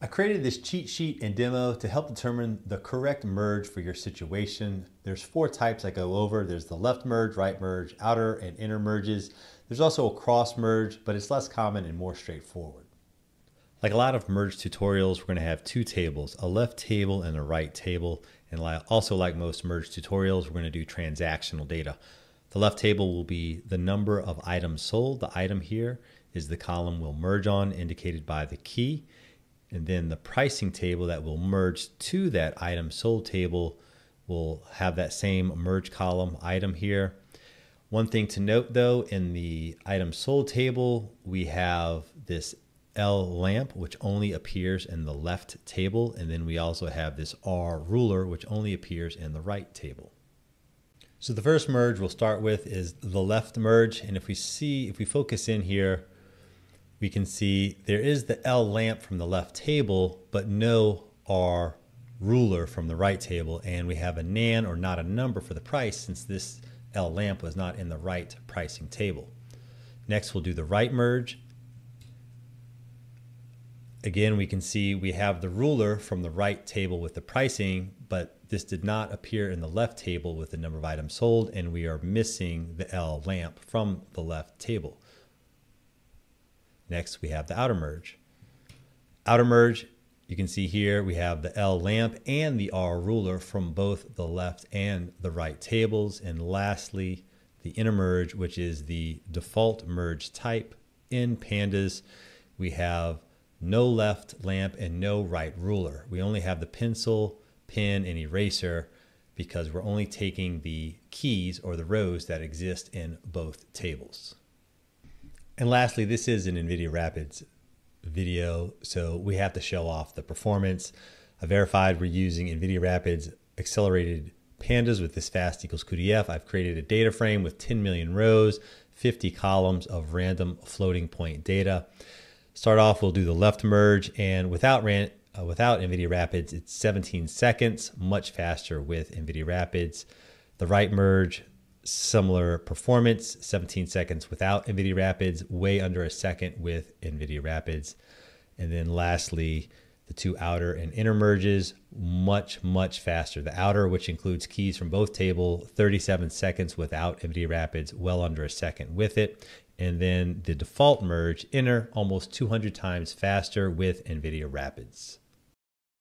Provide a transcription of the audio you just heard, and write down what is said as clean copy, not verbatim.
I created this cheat sheet and demo to help determine the correct merge for your situation. There's 4 types I go over. There's the left merge, right merge, outer and inner merges. There's also a cross merge, but it's less common and more straightforward. Like a lot of merge tutorials, we're going to have 2 tables, a left table and a right table. And also like most merge tutorials, we're going to do transactional data. The left table will be the number of items sold. The item here is the column we'll merge on, indicated by the key. And then the pricing table that will merge to that item sold table will have that same merge column item here. One thing to note though, in the item sold table, we have this L lamp, which only appears in the left table. And then we also have this R ruler, which only appears in the right table. So the first merge we'll start with is the left merge. And if we focus in here, we can see there is the L lamp from the left table, but no R ruler from the right table. And we have a nan or not a number for the price since this L lamp was not in the right pricing table. Next, we'll do the right merge. Again, we can see we have the ruler from the right table with the pricing, but this did not appear in the left table with the number of items sold, and we are missing the L lamp from the left table. Next, we have the outer merge. Outer merge, you can see here we have the L lamp and the R ruler from both the left and the right tables. And lastly, the inner merge, which is the default merge type in Pandas. We have no left lamp and no right ruler. We only have the pencil, pen, and eraser because we're only taking the keys or the rows that exist in both tables. And lastly, this is an NVIDIA Rapids video, so we have to show off the performance. I verified we're using NVIDIA Rapids accelerated Pandas with this fast equals cuDF. I've created a data frame with 10 million rows, 50 columns of random floating point data. Start off, we'll do the left merge, and without NVIDIA Rapids, it's 17 seconds, much faster with NVIDIA Rapids. The right merge, similar performance, 17 seconds without NVIDIA Rapids, way under a second with NVIDIA Rapids. And then lastly, the 2 outer and inner merges, much faster. The outer, which includes keys from both tables, 37 seconds without NVIDIA Rapids, well under a second with it. And then the default merge, inner, almost 200 times faster with NVIDIA Rapids.